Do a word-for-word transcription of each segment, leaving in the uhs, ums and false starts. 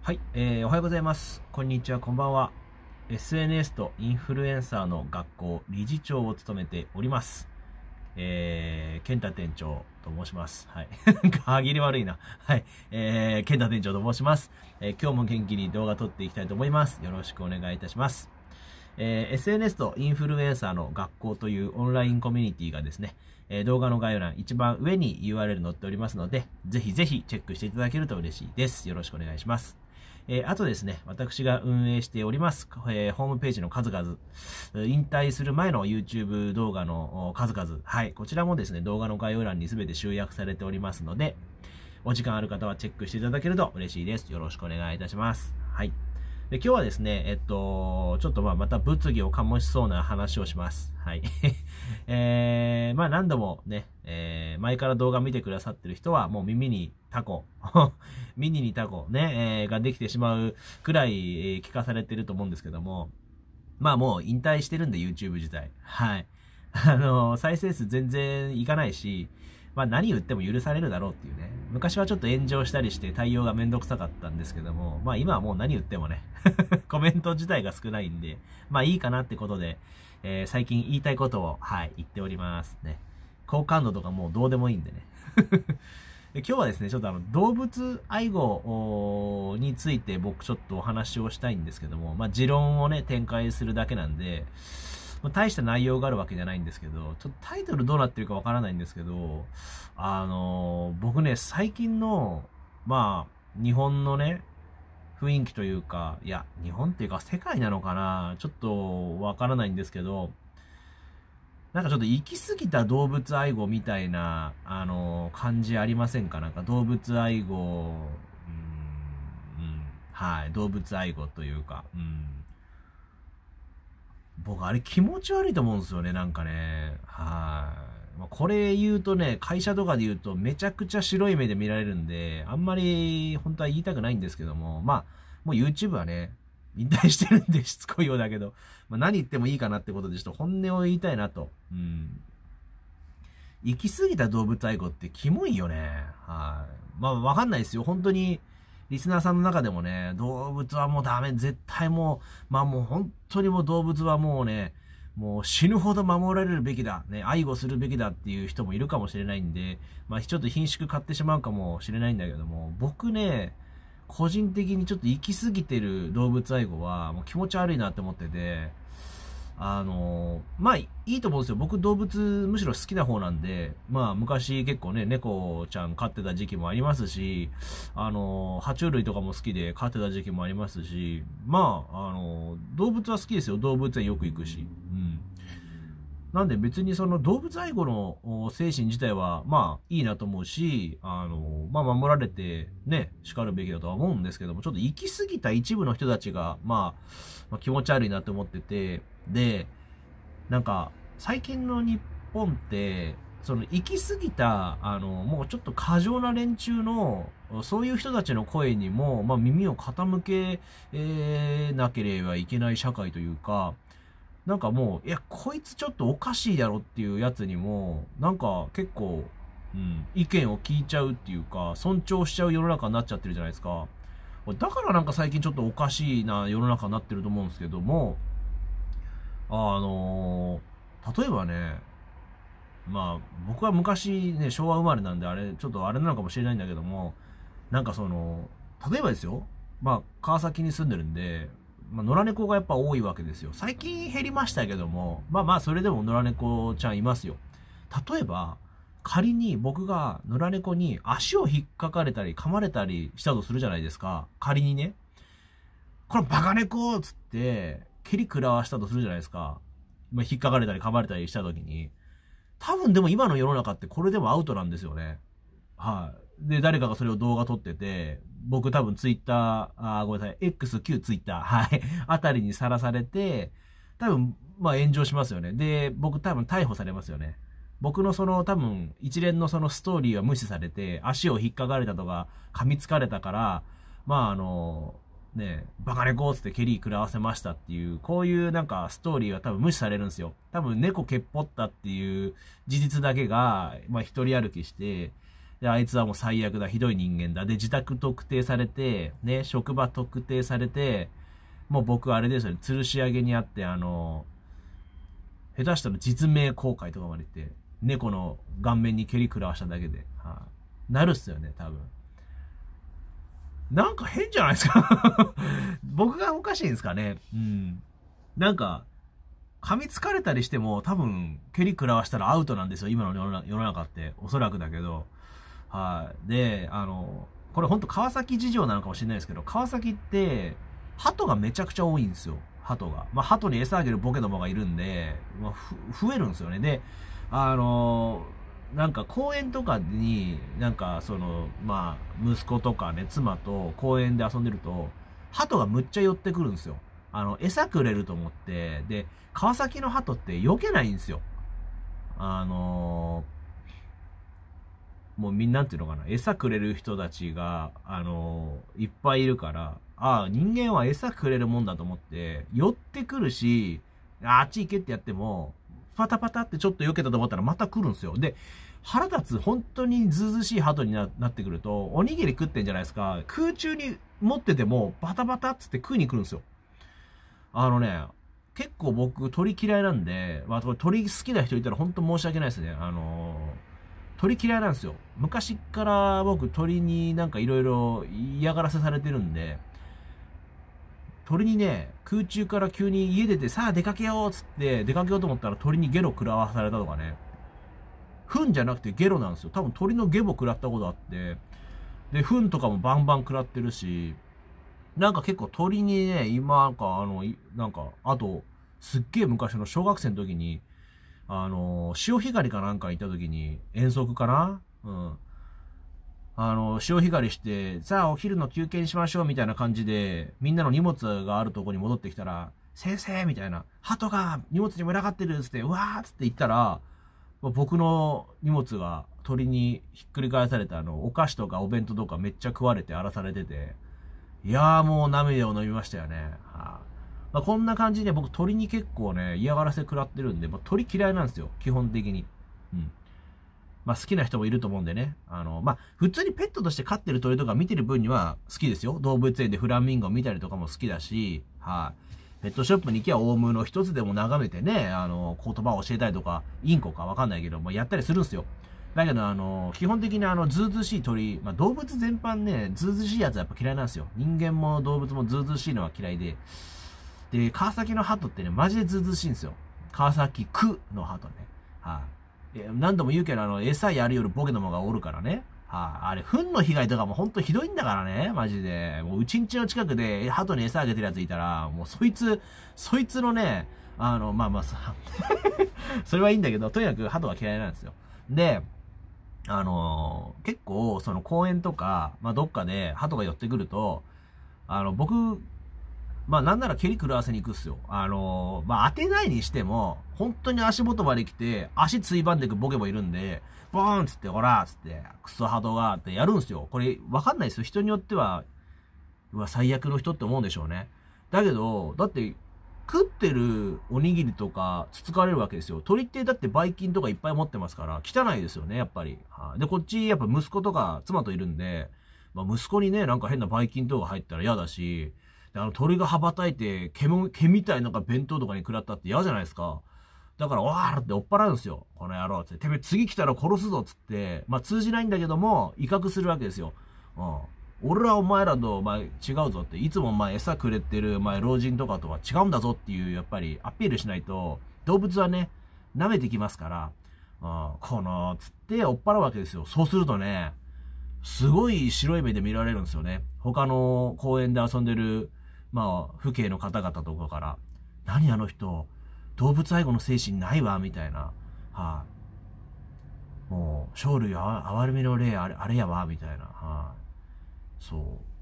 はい、えー、おはようございます。こんにちは、こんばんは。エスエヌエス とインフルエンサーの学校理事長を務めております。えー、健太店長と申します。はい。歯切れ悪いな。はい。えー、健太店長と申します。えー、今日も元気に動画撮っていきたいと思います。よろしくお願いいたします。えー、エスエヌエス とインフルエンサーの学校というオンラインコミュニティがですね、えー、動画の概要欄一番上に ユーアールエル 載っておりますので、ぜひぜひチェックしていただけると嬉しいです。よろしくお願いします。えー、あとですね、私が運営しております、えー、ホームページの数々、引退する前の YouTube 動画の数々、はい、こちらもですね、動画の概要欄に全て集約されておりますので、お時間ある方はチェックしていただけると嬉しいです。よろしくお願いいたします。はい。で、今日はですね、えっと、ちょっとまあまた物議を醸しそうな話をします。はい。えー、まあ何度もね、えー、前から動画見てくださってる人はもう耳にタコ、耳にタコね、えー、ができてしまうくらい、えー、聞かされてると思うんですけども、まあもう引退してるんで YouTube 自体。はい。あの、再生数全然いかないし、まあ何言っても許されるだろうっていうね。昔はちょっと炎上したりして対応がめんどくさかったんですけども、まあ今はもう何言ってもね、コメント自体が少ないんで、まあいいかなってことで、えー、最近言いたいことを、はい、言っておりますね。好感度とかもうどうでもいいんでね。で今日はですね、ちょっとあの、動物愛護について僕ちょっとお話をしたいんですけども、まあ持論をね、展開するだけなんで、大した内容があるわけじゃないんですけど、ちょっとタイトルどうなってるかわからないんですけど、あのー、僕ね、最近の、まあ、日本のね、雰囲気というか、いや、日本っていうか世界なのかな、ちょっとわからないんですけど、なんかちょっと行き過ぎた動物愛護みたいな、あのー、感じありませんか？なんか動物愛護、うーん、うん、はい、動物愛護というか、うん。僕、あれ気持ち悪いと思うんですよね、なんかね。はい。まあ、これ言うとね、会社とかで言うとめちゃくちゃ白い目で見られるんで、あんまり本当は言いたくないんですけども、まあ、もう YouTube はね、引退してるんでしつこいようだけど、まあ、何言ってもいいかなってことでちょっと本音を言いたいなと。うん。行き過ぎた動物愛護ってキモいよね。はい。まあ、わかんないですよ。本当に、リスナーさんの中でもね、動物はもうダメ、絶対もう、まあもう本当にもう動物はもうね、もう死ぬほど守られるべきだ、ね、愛護するべきだっていう人もいるかもしれないんで、まあちょっと品種買ってしまうかもしれないんだけども、僕ね、個人的にちょっと行き過ぎてる動物愛護はもう気持ち悪いなって思ってて、あのー、まあ、いいと思うんですよ。僕動物むしろ好きな方なんで、まあ昔結構ね、猫ちゃん飼ってた時期もありますし、あのー、爬虫類とかも好きで飼ってた時期もありますし、まあ、あのー、動物は好きですよ。動物園よく行くし。うん。なんで別にその動物愛護の精神自体はまあいいなと思うし、あの、まあ守られてね、叱るべきだとは思うんですけども、ちょっと行き過ぎた一部の人たちが、まあ、まあ、気持ち悪いなと思ってて、で、なんか最近の日本って、その行き過ぎた、あの、もうちょっと過剰な連中の、そういう人たちの声にも、まあ耳を傾け、えー、なければいけない社会というか、なんかもう、いや、こいつちょっとおかしいだろっていうやつにも、なんか結構、うん、意見を聞いちゃうっていうか、尊重しちゃう世の中になっちゃってるじゃないですか。だからなんか最近ちょっとおかしいな世の中になってると思うんですけども、あのー、例えばね、まあ、僕は昔ね、昭和生まれなんであれ、ちょっとあれなのかもしれないんだけども、なんかその、例えばですよ、まあ、川崎に住んでるんで、まあ、野良猫がやっぱ多いわけですよ。最近減りましたけども、まあまあ、それでも野良猫ちゃんいますよ。例えば、仮に僕が野良猫に足を引っかかれたり噛まれたりしたとするじゃないですか。仮にね。これバカ猫っつって、蹴り食らわしたとするじゃないですか。まあ、引っかかれたり噛まれたりした時に。多分でも今の世の中ってこれでもアウトなんですよね。はい。で、誰かがそれを動画撮ってて、僕多分ツイッター、あ、ごめんなさい、X、旧ツイッター、はい、あたりにさらされて、多分、まあ炎上しますよね。で、僕多分逮捕されますよね。僕のその多分一連のそのストーリーは無視されて、足を引っかかれたとか、噛みつかれたから、まああの、ね、バカ猫つって蹴り食らわせましたっていう、こういうなんかストーリーは多分無視されるんですよ。多分猫蹴っぽったっていう事実だけが、まあ一人歩きして、 で、あいつはもう最悪だ、ひどい人間だ。で、自宅特定されて、ね、職場特定されて、もう僕あれですよね、吊るし上げにあって、あの、下手したら実名公開とかまで言って、猫の顔面に蹴り食らわしただけで、はあ、なるっすよね、多分。なんか変じゃないですか僕がおかしいんですかね。うん。なんか、噛みつかれたりしても多分、蹴り食らわしたらアウトなんですよ、今の世の中って。おそらくだけど。はい。で、あの、これほんと川崎事情なのかもしれないですけど、川崎って、鳩がめちゃくちゃ多いんですよ。鳩が。まあ、鳩に餌あげるボケどもがいるんで、まあ、増えるんですよね。で、あのなんか公園とかに、なんかその、まあ、息子とかね、妻と公園で遊んでると、鳩がむっちゃ寄ってくるんですよ。あの、餌くれると思って、で、川崎の鳩って避けないんですよ。あのー、もうみんなっていうのかな、餌くれる人たちが、あのー、いっぱいいるから、ああ、人間は餌くれるもんだと思って、寄ってくるし、あっち行けってやっても、パタパタってちょっと避けたと思ったらまた来るんですよ。で、腹立つ本当にずうずうしい鳩に な, なってくると、おにぎり食ってんじゃないですか。空中に持ってても、バタバタっつって食いに来るんですよ。あのね、結構僕鳥嫌いなんで、まあ、鳥好きな人いたら本当申し訳ないですね。あのー、鳥嫌いなんですよ。昔から僕鳥になんかいろいろ嫌がらせされてるんで、鳥にね、空中から急に家出てさあ出かけようっつって出かけようと思ったら鳥にゲロ食らわされたとかね。糞じゃなくてゲロなんですよ。多分鳥のゲボ食らったことあって、で、糞とかもバンバン食らってるし、なんか結構鳥にね、今なんかあの、なんか、あと、すっげえ昔の小学生の時に、あの、潮干狩りかなんか行った時に、遠足かなうん。あの、潮干狩りして、さあお昼の休憩にしましょうみたいな感じで、みんなの荷物があるとこに戻ってきたら、先生みたいな、鳩が荷物に群がってるっつって、うわーっつって言ったら、僕の荷物が鳥にひっくり返されたあの、お菓子とかお弁当とかめっちゃ食われて荒らされてて、いやーもう涙を飲みましたよね。はあ、まあ、こんな感じで僕鳥に結構ね、嫌がらせ食らってるんで、まあ、鳥嫌いなんですよ、基本的に。うん。まあ好きな人もいると思うんでね。あの、まあ普通にペットとして飼ってる鳥とか見てる分には好きですよ。動物園でフラミンゴ見たりとかも好きだし、はい、ペットショップに行きゃオウムの一つでも眺めてね、あの、言葉を教えたりとか、インコかわかんないけど、まあ、やったりするんですよ。だけど、あの、基本的にあの、ずうずうしい鳥、まあ動物全般ね、ずうずうしいやつはやっぱ嫌いなんですよ。人間も動物もずうずうしいのは嫌いで。で、川崎の鳩ってね、マジでずうずうしいんですよ。川崎区の鳩ね。はい、何度も言うけど、あの、餌やるよりボケどもがおるからね。はあ、あれ、糞の被害とかもほんとひどいんだからね、マジで。もう、うちんちの近くで、鳩に餌あげてるやついたら、もう、そいつ、そいつのね、あの、まあまあさ、それはいいんだけど、とにかく鳩が嫌いなんですよ。で、あのー、結構、その公園とか、まあ、どっかで鳩が寄ってくると、あの、僕、まあなんなら蹴り食らわせに行くっすよ。あのー、まあ当てないにしても、本当に足元まで来て、足ついばんでいくボケもいるんで、ボーンっつって、ほらっつって、クソハトがってやるんすよ。これ、わかんないですよ。人によっては、うわ、最悪の人って思うんでしょうね。だけど、だって、食ってるおにぎりとか、つつかれるわけですよ。鳥ってだってばい菌とかいっぱい持ってますから、汚いですよね、やっぱり。で、こっち、やっぱ息子とか妻といるんで、まあ息子にね、なんか変なばい菌とか入ったら嫌だし、あの鳥が羽ばたいて毛も、毛みたいのが弁当とかに食らったって嫌じゃないですか。だから、わーって追っ払うんですよ。この野郎って。てめえ次来たら殺すぞっつって、まあ通じないんだけども、威嚇するわけですよ。うん。俺はお前らと、お前違うぞって、いつもお前餌くれてる、お前老人とかとは違うんだぞっていう、やっぱりアピールしないと、動物はね、舐めてきますから、うん、この、つって追っ払うわけですよ。そうするとね、すごい白い目で見られるんですよね。他の公園で遊んでる、まあ、父兄の方々とかから、何あの人、動物愛護の精神ないわ、みたいな。はい、あ、もう、生類憐れみの霊、あれ、あれやわ、みたいな。はい、あ、そう。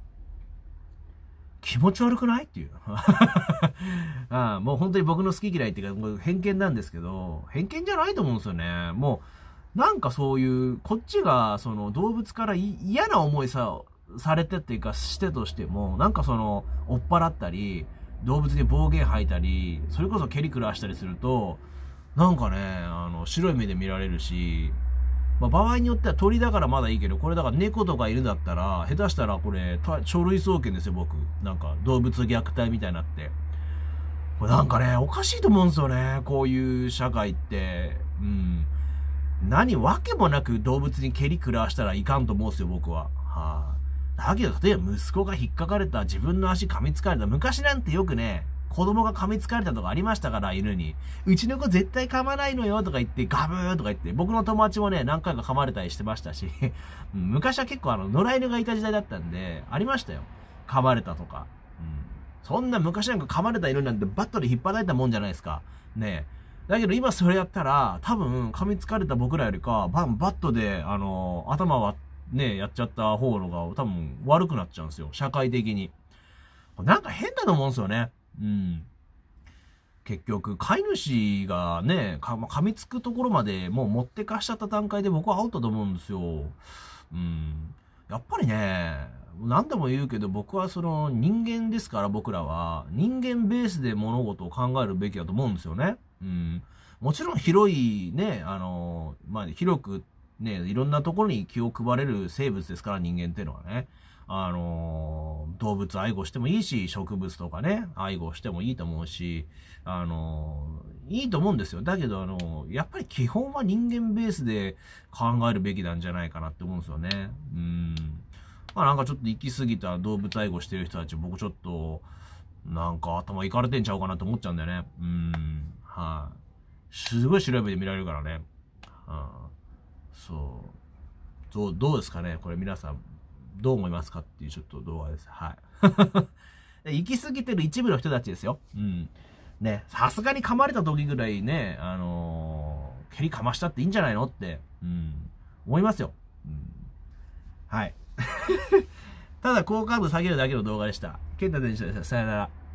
気持ち悪くないっていう。ああ、もう本当に僕の好き嫌いっていうか、もう偏見なんですけど、偏見じゃないと思うんですよね。もう、なんかそういう、こっちが、その動物から嫌な思いさ、されてっていうかしてとしても、なんかその、追っ払ったり、動物に暴言吐いたり、それこそ蹴り食らわしたりすると、なんかね、あの、白い目で見られるし、 まあ、場合によっては鳥だからまだいいけど、これだから猫とか犬だったら、下手したらこれ、書類送検ですよ、僕。なんか、動物虐待みたいになって。これなんかね、おかしいと思うんですよね。こういう社会って。うん。何、わけもなく動物に蹴り食らわしたらいかんと思うんですよ、僕は。はあ。だけど、例えば息子が引っかかれた、自分の足噛みつかれた。昔なんてよくね、子供が噛みつかれたとかありましたから、犬に。うちの子絶対噛まないのよとか言って、ガブーとか言って、僕の友達もね、何回か噛まれたりしてましたし、昔は結構あの、野良犬がいた時代だったんで、ありましたよ。噛まれたとか。うん、そんな昔なんか噛まれた犬なんてバットで引っ張いたもんじゃないですか。ねえ。だけど今それやったら、多分噛みつかれた僕らよりか、バン、バットで、あの、頭はね、やっちゃった方のが多分悪くなっちゃうんですよ。社会的に。なんか変だと思うんですよね。うん。結局、飼い主がね、か、噛みつくところまでもう持ってかしちゃった段階で僕はアウトだと思うんですよ。うん。やっぱりね、何度も言うけど僕はその人間ですから僕らは人間ベースで物事を考えるべきだと思うんですよね。うん。もちろん広いね、あの、まあ、広くね、いろんなところに気を配れる生物ですから人間っていうのはね。あの、動物愛護してもいいし、植物とかね、愛護してもいいと思うし、あの、いいと思うんですよ。だけど、あの、やっぱり基本は人間ベースで考えるべきなんじゃないかなって思うんですよね。うん。まあなんかちょっと行き過ぎた動物愛護してる人たち、僕ちょっと、なんか頭いかれてんちゃうかなって思っちゃうんだよね。うん。はい、すごい白い目で見られるからね。はあ、そう。どう、どうですかねこれ皆さん。どう思いますかっていうちょっと動画です。はい。行き過ぎてる一部の人たちですよ。うん。ね、さすがに噛まれた時ぐらいね、あのー、蹴りかましたっていいんじゃないのって、うん、思いますよ。うん、はい。ただ、好感度下げるだけの動画でした。ケンタ選手でした。さよなら。